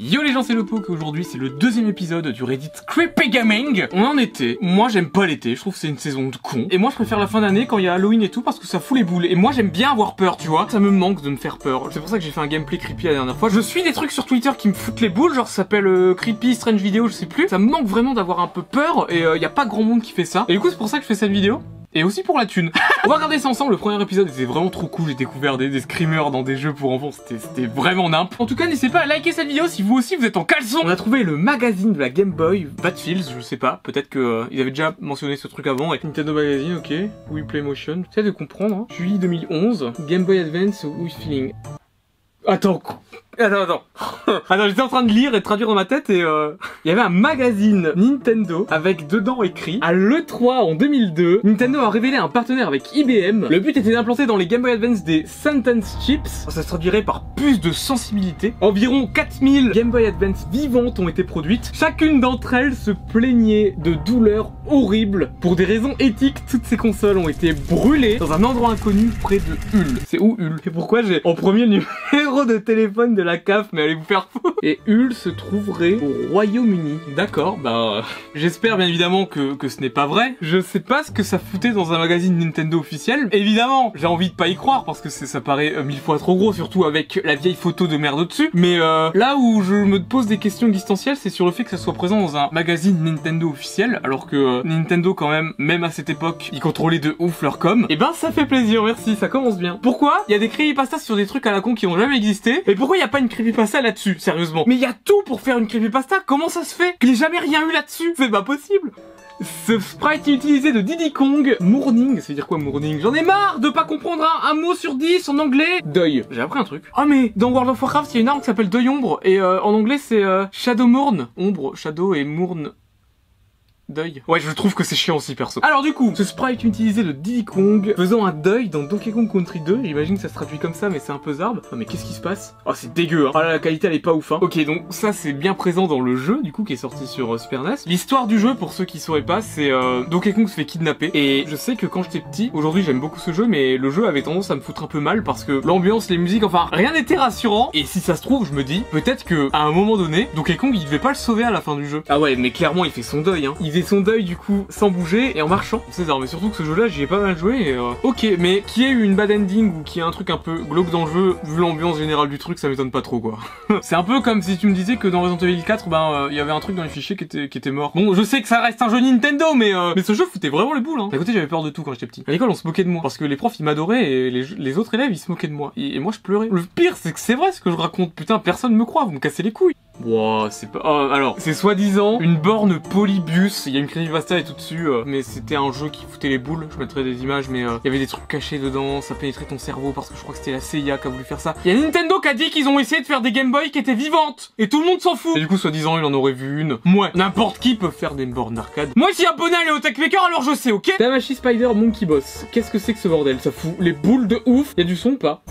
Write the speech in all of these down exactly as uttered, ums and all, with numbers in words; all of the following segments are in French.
Yo les gens, c'est le Poke, aujourd'hui c'est le deuxième épisode du Reddit Creepy Gaming. On est en été, moi j'aime pas l'été, je trouve que c'est une saison de con. Et moi je préfère la fin d'année quand il y a Halloween et tout parce que ça fout les boules. Et moi j'aime bien avoir peur, tu vois. Ça me manque de me faire peur. C'est pour ça que j'ai fait un gameplay creepy la dernière fois. Je suis des trucs sur Twitter qui me foutent les boules, genre ça s'appelle euh, Creepy Strange Video, je sais plus. Ça me manque vraiment d'avoir un peu peur et il euh, y a pas grand monde qui fait ça. Et du coup c'est pour ça que je fais cette vidéo. Et aussi pour la thune. On va regarder ça ensemble, le premier épisode était vraiment trop cool, j'ai découvert des, des screamers dans des jeux pour enfants, c'était vraiment nimp. En tout cas n'hésitez pas à liker cette vidéo si vous aussi vous êtes en caleçon. On a trouvé le magazine de la Game Boy, Battlefields, je sais pas, peut-être que euh, ils avaient déjà mentionné ce truc avant, avec Nintendo Magazine, ok, Wii Play Motion, j'essaie de comprendre, hein. Juillet deux mille onze, Game Boy Advance, Wii Feeling. Attends, attends, attends, attends, j'étais en train de lire et de traduire dans ma tête et euh... il y avait un magazine Nintendo avec dedans écrit à l'E trois en deux mille deux, Nintendo a révélé un partenaire avec I B M. Le but était d'implanter dans les Game Boy Advance des Sentence Chips, ça se traduirait par plus de sensibilité. Environ quatre mille Game Boy Advance vivantes ont été produites. Chacune d'entre elles se plaignait de douleurs horribles. Pour des raisons éthiques, toutes ces consoles ont été brûlées dans un endroit inconnu près de Hull. C'est où Hull? Et pourquoi j'ai en premier le numéro de téléphone de la C A F, mais allez vous faire foutre. Et Hull se trouverait au Royaume-Uni. D'accord, bah euh, j'espère bien évidemment que, que ce n'est pas vrai. Je sais pas ce que ça foutait dans un magazine Nintendo officiel. Évidemment, j'ai envie de pas y croire parce que ça paraît euh, mille fois trop gros, surtout avec la vieille photo de merde au-dessus. Mais euh, là où je me pose des questions existentielles, c'est sur le fait que ça soit présent dans un magazine Nintendo officiel, alors que euh, Nintendo quand même, même à cette époque, ils contrôlaient de ouf leur com. Et ben ça fait plaisir, merci, ça commence bien. Pourquoi il y a des creepypastas sur des trucs à la con qui ont jamais existé? Et pourquoi il y a pas une creepypasta là-dessus, sérieusement? Mais il y a tout pour faire une creepypasta, comment ça se fait qu'il n'y ait jamais rien eu là-dessus? C'est pas possible. Ce sprite est utilisé de Diddy Kong. Morning, ça veut dire quoi morning? J'en ai marre de pas comprendre un, un mot sur dix en anglais. Deuil, j'ai appris un truc. Ah mais dans World of Warcraft il y a une arme qui s'appelle Deuil Ombre et euh, en anglais c'est euh, Shadow Mourn. Ombre, Shadow et Mourn. Deuil. Ouais, je trouve que c'est chiant aussi, perso. Alors du coup, ce sprite utilisé de Diddy Kong faisant un deuil dans Donkey Kong Country deux. J'imagine que ça se traduit comme ça, mais c'est un peu zarbe. Oh, mais qu'est-ce qui se passe? Oh, c'est dégueu, hein. Ah là, la qualité, elle est pas ouf, hein. Ok, donc ça, c'est bien présent dans le jeu, du coup, qui est sorti sur euh, Super N E S. L'histoire du jeu, pour ceux qui sauraient pas, c'est euh, Donkey Kong se fait kidnapper. Et je sais que quand j'étais petit, aujourd'hui, j'aime beaucoup ce jeu, mais le jeu avait tendance à me foutre un peu mal parce que l'ambiance, les musiques, enfin, rien n'était rassurant. Et si ça se trouve, je me dis, peut-être que à un moment donné, Donkey Kong, il devait pas le sauver à la fin du jeu. Ah ouais, mais clairement, il fait son deuil, hein. Il faisait son deuil, du coup, sans bouger et en marchant. C'est ça, mais surtout que ce jeu là j'y ai pas mal joué et euh... ok, mais qu'il y ait eu une bad ending ou qu'il y ait un truc un peu glauque dans le jeu, vu l'ambiance générale du truc, ça m'étonne pas trop quoi. C'est un peu comme si tu me disais que dans Resident Evil quatre, ben il euh, y avait un truc dans les fichiers qui était, qui était mort. Bon, je sais que ça reste un jeu Nintendo, mais euh... mais ce jeu foutait vraiment les boules, hein. D'un côté j'avais peur de tout quand j'étais petit. À l'école on se moquait de moi parce que les profs ils m'adoraient et les, les autres élèves ils se moquaient de moi. Et, et moi je pleurais. Le pire c'est que c'est vrai ce que je raconte, putain personne me croit, vous me cassez les couilles. Wow, c'est pas... Oh, alors, c'est soi-disant une borne Polybius, il y a une creepypasta et tout dessus, euh, mais c'était un jeu qui foutait les boules, je mettrai des images, mais euh, il y avait des trucs cachés dedans, ça pénétrait ton cerveau, parce que je crois que c'était la C I A qui a voulu faire ça. Il y a Nintendo qui a dit qu'ils ont essayé de faire des Game Boy qui étaient vivantes, et tout le monde s'en fout. Et du coup, soi-disant, il en aurait vu une. Moi, n'importe qui peut faire des bornes d'arcade. Moi, je suis abonné à Léo Tech Maker, alors je sais, ok? Tamashi Spider Monkey Boss, qu'est-ce que c'est que ce bordel? Ça fout les boules de ouf. Il y a du son ou pas?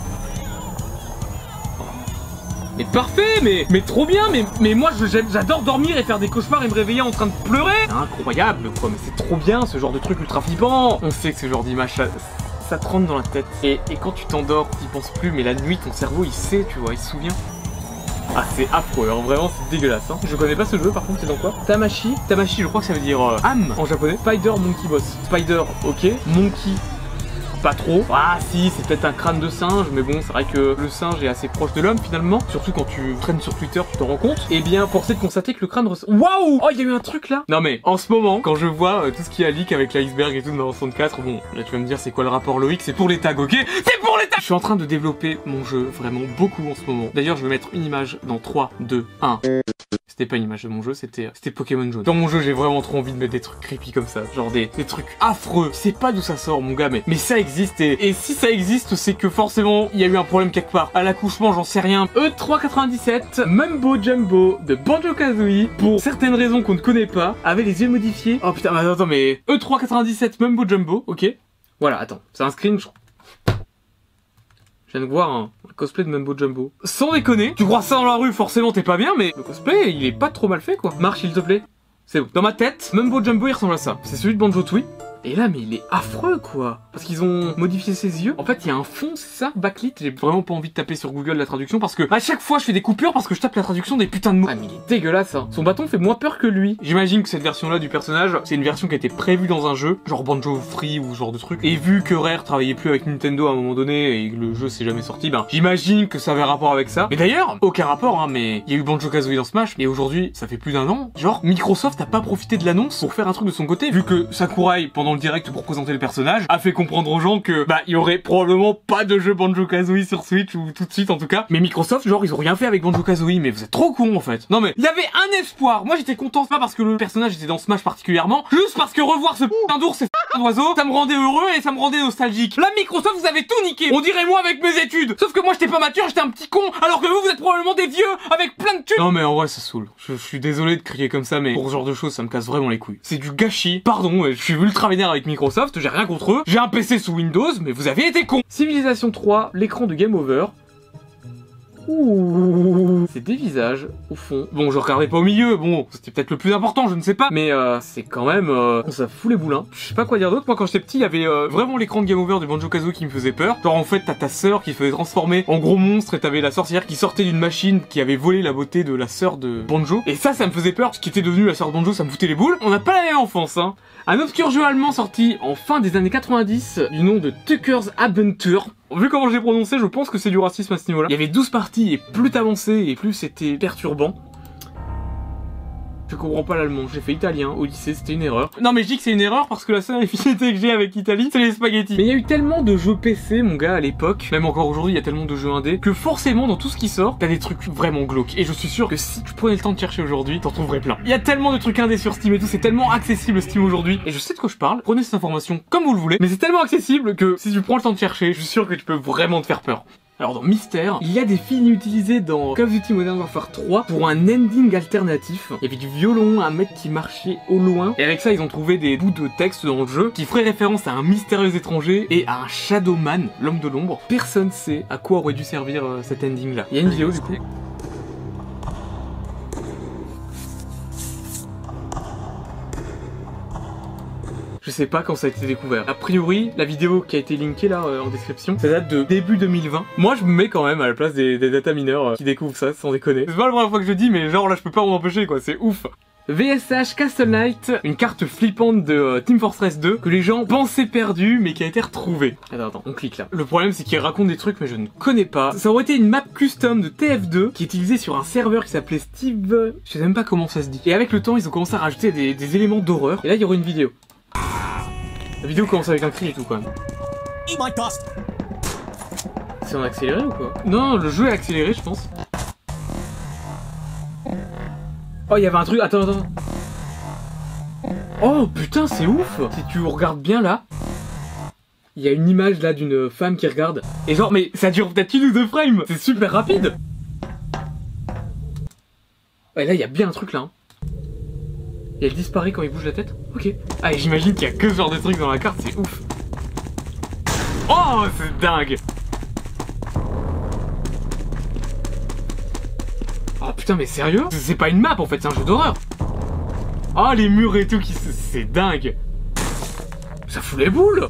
Mais parfait, mais mais trop bien, mais mais moi j'adore dormir et faire des cauchemars et me réveiller en train de pleurer. Incroyable quoi, mais c'est trop bien ce genre de truc ultra flippant. On sait que ce genre d'image ça, ça te rentre dans la tête. Et, et quand tu t'endors, t'y penses plus, mais la nuit ton cerveau il sait, tu vois, il se souvient. Ah c'est affreux, alors vraiment c'est dégueulasse hein. Je connais pas ce jeu par contre, c'est dans quoi? Tamashi, Tamashi je crois que ça veut dire euh, âme en japonais. Spider Monkey Boss. Spider ok, Monkey pas trop. Ah si, c'est peut-être un crâne de singe, mais bon, c'est vrai que le singe est assez proche de l'homme finalement. Surtout quand tu traînes sur Twitter, tu t'en rends compte. Et bien, forcé de constater que le crâne ressemble... Waouh! Oh, il y a eu un truc là! Non mais, en ce moment, quand je vois euh, tout ce qui a leak avec l'iceberg et tout de Mario soixante-quatre, bon, là tu vas me dire c'est quoi le rapport Loïc? C'est pour les tags, ok? C'est pour les tags! Je suis en train de développer mon jeu vraiment beaucoup en ce moment. D'ailleurs, je vais mettre une image dans trois, deux, un. C'était pas une image de mon jeu, c'était c'était Pokémon jaune. Dans mon jeu, j'ai vraiment trop envie de mettre des trucs creepy comme ça. Genre des, des trucs affreux. Je sais pas d'où ça sort, mon gars, mais, mais ça existe. Et, et si ça existe, c'est que forcément, il y a eu un problème quelque part. À l'accouchement, j'en sais rien. E trois quatre-vingt-dix-sept, Mumbo Jumbo de Banjo-Kazooie, pour certaines raisons qu'on ne connaît pas, avait les yeux modifiés. Oh putain, mais attends, mais E trois quatre-vingt-dix-sept Mumbo Jumbo, ok. Voilà, attends, c'est un screen, je... Je viens de voir un, un cosplay de Mumbo Jumbo. Sans déconner, tu crois ça dans la rue, forcément t'es pas bien, mais le cosplay, il est pas trop mal fait quoi. Marche s'il te plaît. C'est bon. Dans ma tête, Mumbo Jumbo il ressemble à ça. C'est celui de Banjo-Tooie. Et là mais il est affreux quoi. Parce qu'ils ont modifié ses yeux. En fait il y a un fond, c'est ça, backlit. J'ai vraiment pas envie de taper sur Google la traduction parce que à chaque fois je fais des coupures parce que je tape la traduction des putains de mots. Ah mais il est dégueulasse hein. Son bâton fait moins peur que lui. J'imagine que cette version là du personnage, c'est une version qui a été prévue dans un jeu, genre Banjo Free ou ce genre de truc. Et vu que Rare travaillait plus avec Nintendo à un moment donné et que le jeu s'est jamais sorti, ben j'imagine que ça avait rapport avec ça. Mais d'ailleurs, aucun rapport hein, mais il y a eu Banjo-Kazooie dans Smash et aujourd'hui, ça fait plus d'un an, genre Microsoft a pas profité de l'annonce pour faire un truc de son côté, vu que Sakurai pendant le direct pour présenter le personnage a fait comprendre aux gens que bah il y aurait probablement pas de jeu Banjo-Kazooie sur Switch ou tout de suite en tout cas. Mais Microsoft, genre ils ont rien fait avec Banjo-Kazooie, mais vous êtes trop cons en fait. Non mais il y avait un espoir. Moi j'étais content, pas parce que le personnage était dans Smash particulièrement, juste parce que revoir ce putain d'ours et ce d'oiseau, ça me rendait heureux et ça me rendait nostalgique. Là Microsoft vous avez tout niqué. On dirait moi avec mes études. Sauf que moi j'étais pas mature, j'étais un petit con, alors que vous vous êtes probablement des vieux avec plein de thunes. Non mais en vrai ça saoule. Je, je suis désolé de crier comme ça, mais pour ce genre de choses ça me casse vraiment les couilles. C'est du gâchis. Pardon, je suis ultra vénère avec Microsoft, j'ai rien contre eux. J'ai un P C sous Windows, mais vous avez été cons. Civilization trois, l'écran de Game Over. Ouh, c'est des visages au fond. Bon, je regardais pas au milieu, bon, c'était peut-être le plus important, je ne sais pas, mais euh, c'est quand même, euh, ça fout les boulins. Je sais pas quoi dire d'autre. Moi, quand j'étais petit, il y avait euh, vraiment l'écran de Game Over de Banjo-Kazooie qui me faisait peur. Genre, en fait, t'as ta sœur qui se faisait transformer en gros monstre et t'avais la sorcière qui sortait d'une machine qui avait volé la beauté de la sœur de Banjo. Et ça, ça me faisait peur. Ce qui était devenu la sœur de Banjo, ça me foutait les boules. On n'a pas la même enfance, hein. Un obscur jeu allemand sorti en fin des années quatre-vingt-dix du nom de Tucker's Adventure. Vu comment j'ai prononcé, je pense que c'est du racisme à ce niveau-là. Il y avait douze parties et plus t'avançais et plus c'était perturbant. Je comprends pas l'allemand, j'ai fait italien au lycée, c'était une erreur. Non mais je dis que c'est une erreur parce que la seule affinité que j'ai avec l'Italie, c'est les spaghettis. Mais il y a eu tellement de jeux P C, mon gars, à l'époque, même encore aujourd'hui, il y a tellement de jeux indés, que forcément, dans tout ce qui sort, t'as des trucs vraiment glauques. Et je suis sûr que si tu prenais le temps de chercher aujourd'hui, t'en trouverais plein. Il y a tellement de trucs indés sur Steam et tout, c'est tellement accessible Steam aujourd'hui. Et je sais de quoi je parle, prenez cette information comme vous le voulez, mais c'est tellement accessible que si tu prends le temps de chercher, je suis sûr que tu peux vraiment te faire peur. Alors dans Mystère, il y a des films utilisés dans Call of Duty Modern Warfare trois pour un ending alternatif. Il y avait du violon, un mec qui marchait au loin, et avec ça ils ont trouvé des bouts de texte dans le jeu qui feraient référence à un mystérieux étranger et à un Shadowman, l'homme de l'ombre. Personne sait à quoi aurait dû servir euh, cet ending là. Il y a une vidéo du coup. Je sais pas quand ça a été découvert. A priori, la vidéo qui a été linkée là euh, en description, ça date de début deux mille vingt. Moi, je me mets quand même à la place des, des data mineurs euh, qui découvrent ça, sans déconner. C'est pas la première fois que je dis, mais genre là, je peux pas m'en empêcher quoi, c'est ouf. V S H Castle Knight, une carte flippante de euh, Team Fortress deux que les gens pensaient perdue mais qui a été retrouvée. Attends, attends, on clique là. Le problème c'est qu'il raconte des trucs mais je ne connais pas. Ça aurait été une map custom de T F deux qui est utilisée sur un serveur qui s'appelait Steve... Je sais même pas comment ça se dit. Et avec le temps, ils ont commencé à rajouter des, des éléments d'horreur. Et là, il y aura une vidéo. La vidéo commence avec un cri et tout quand même. C'est en accéléré ou quoi? Non, le jeu est accéléré je pense. Oh, il y avait un truc, attends, attends. Oh putain, c'est ouf. Si tu regardes bien là, il y a une image là d'une femme qui regarde. Et genre, mais ça dure peut-être une ou deux frames. C'est super rapide. Ouais, là, il y a bien un truc là. Hein. Et elle disparaît quand il bouge la tête. Ok. Ah, et j'imagine qu'il y a que ce genre de trucs dans la carte, c'est ouf. Oh, c'est dingue. Oh putain, mais sérieux? C'est pas une map en fait, c'est un jeu d'horreur. Oh, les murs et tout, qui c'est dingue. Ça fout les boules.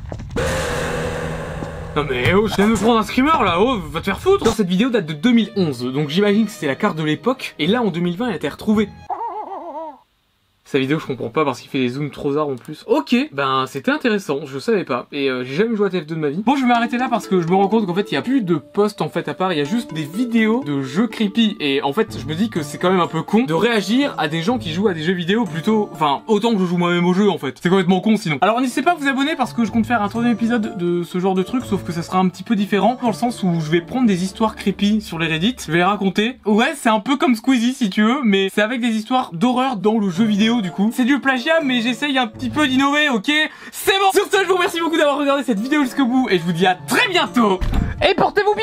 Non mais oh, je viens de me prendre un screamer là, oh, va te faire foutre. Dans cette vidéo date de deux mille onze, donc j'imagine que c'était la carte de l'époque. Et là, en deux mille vingt, elle a été retrouvée. Sa vidéo je comprends pas parce qu'il fait des zooms trop arts en plus. Ok, ben c'était intéressant, je savais pas. Et euh, j'ai jamais joué à T F deux de ma vie. Bon, je vais m'arrêter là parce que je me rends compte qu'en fait il y a plus de posts en fait à part, il y a juste des vidéos de jeux creepy. Et en fait je me dis que c'est quand même un peu con de réagir à des gens qui jouent à des jeux vidéo plutôt... Enfin, autant que je joue moi-même au jeu en fait. C'est complètement con sinon. Alors n'hésitez pas à vous abonner parce que je compte faire un troisième épisode de ce genre de truc, sauf que ça sera un petit peu différent dans le sens où je vais prendre des histoires creepy sur les Reddit, je vais les raconter. Ouais, c'est un peu comme Squeezie si tu veux, mais c'est avec des histoires d'horreur dans le jeu vidéo du coup. C'est du plagiat mais j'essaye un petit peu d'innover, ok? C'est bon. Sur ce, je vous remercie beaucoup d'avoir regardé cette vidéo jusqu'au bout et je vous dis à très bientôt. Et portez-vous bien.